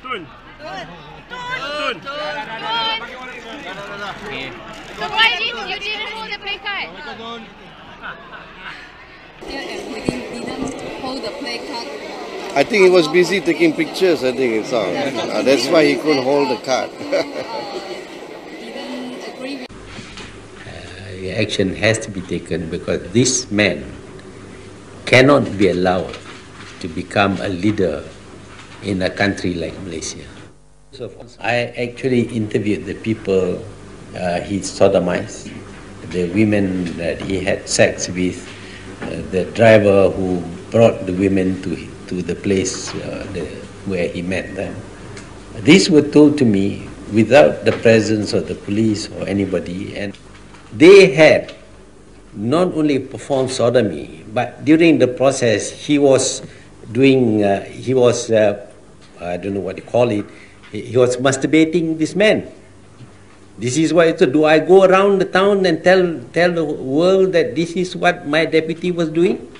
Tun. Tun. So why you didn't hold the play card? Didn't hold the play card. I think he was busy taking pictures, I think it's all. That's why he couldn't hold the card. Didn't agree with Action has to be taken because this man cannot be allowed to become a leader in a country like Malaysia. So I actually interviewed the people he sodomized, the women that he had sex with, the driver who brought the women to the place where he met them. These were told to me without the presence of the police or anybody, and they had not only performed sodomy, but during the process he was doing, I don't know what you call it, he was masturbating this man. This is what, so do I go around the town and tell the world that this is what my deputy was doing?